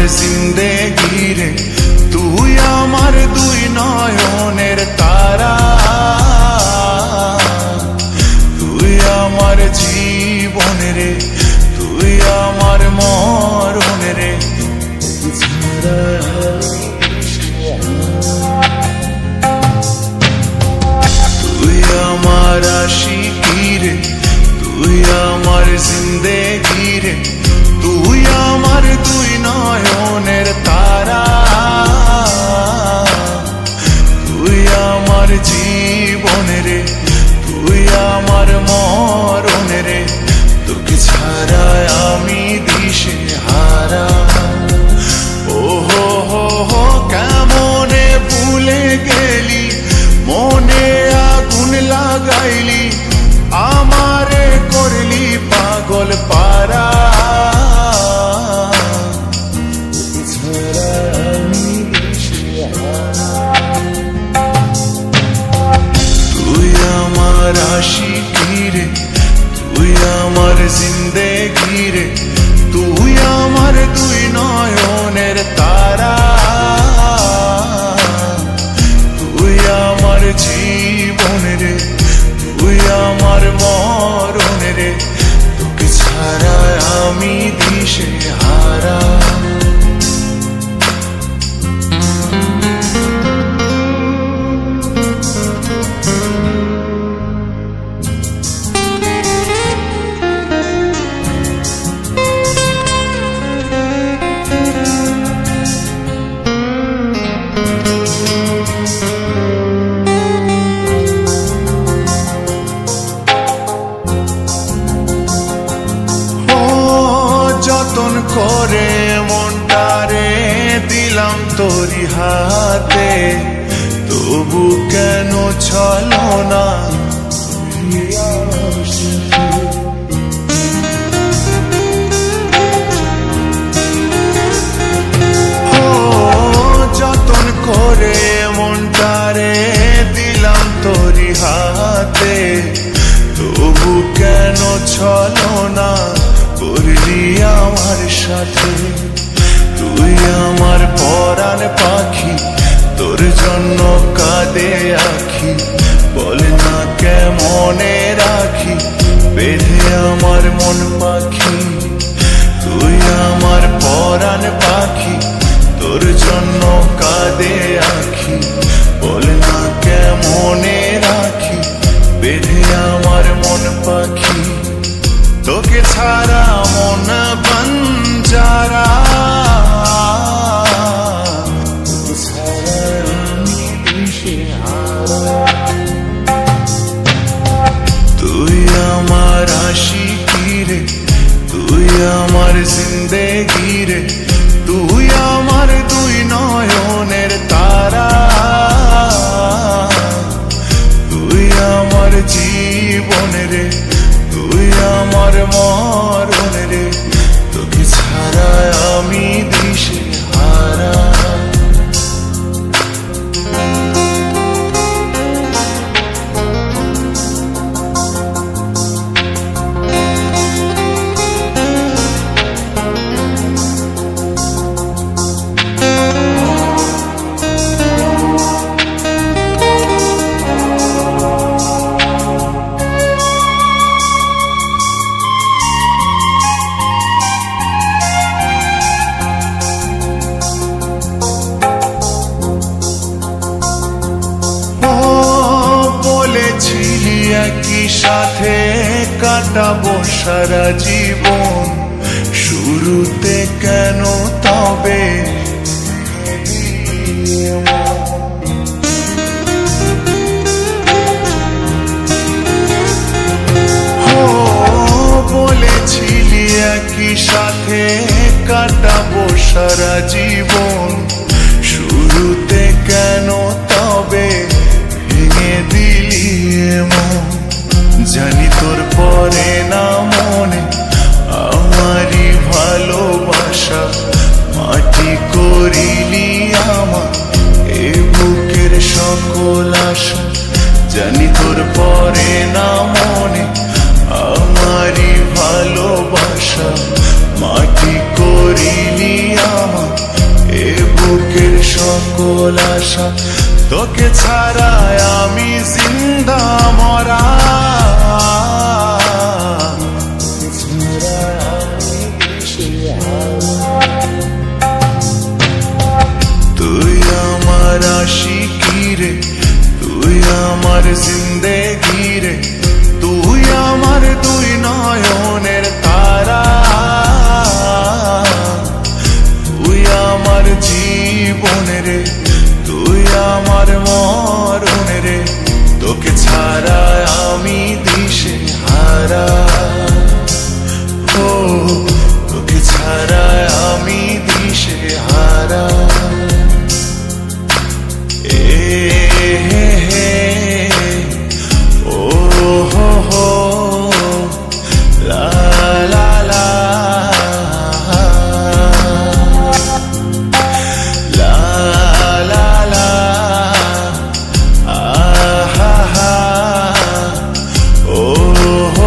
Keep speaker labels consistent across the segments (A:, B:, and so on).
A: जिंदगी रे तुई आमार दुई नयनेर तारा तुई आमार जीवन रे तुई आमार मरण रे तुई आमार आशिकी रे तुई आमार जिंदगी रे तुई आमार दुई नयनेर तारा तुई आमार जीवन रे तुई आमार मरण रे তোকে ছাড়া আমি দিশে হারা ও হো হো হো কেমনে ভুলে গেলি মনে আগুন লাগাইলি আমারে করলি পাগল পারা তুই আমার আশিকি রে তুই আমার জিন্দেগি রে তুই আমার দুই নয়নের তারা তুই আমার জীবন রে তুই আমার মরণ রে তোকে ছাড়া আমি দিশে হারা যতন করে মনটারে দিলাম তোরি হাতে তবু কেন ছলো না যতন করে মনটারে দিলাম তোরি হাতে তবু কেন ছলো না করলি আমার সাথে তুই আমার পরাণ পাখি তোর জন্য কাঁদে আখি বলে না কেমনে রাখি বেঁধে আমার মন পাখি তুই আমার পরাণ পাখি তোর জন্য কাঁদে আখি বলে না কেমনে রাখি বেঁধে আমার মন পাখি তোকে ছাড়া মন বঞ্জারা তুই আমার আশিকি রে তুই আমার জিন্দেগি রে তুই আমার দুই নয়নের তারা তুই আমার জীবন রে তুই আমার মরণ রে তোকে ছাড়া আমি দিশে হারা একই সাথে কাটাবো সারা জীবন শুরুতে কেন তবে বলেছিলি একই সাথে কাটাবো সারা জীবন শুরুতে কেন তবে ভেঙে দিলি মন জানি তোর পরে না মনে আমারই ভালোবাসা মাটি করিলি আমার এ বুকের সকল আশা জানি তোর পরে না মনে আমারই ভালোবাসা মাটি করিলি আমার সকল আশা তোকে ছাড়া আমি জিন্দা মরা তুই আমার আশিকি রে তুই আমার জিন্দেগি রে তুই আমার দুই নয়নের তারা তুই আমার জীবন রে তুই আমার মরণ রে তোকে ছাড়া আমি দিশে হারা ও তোকে ছাড়া আমি দিশে হারা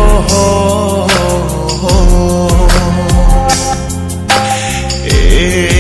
A: Hey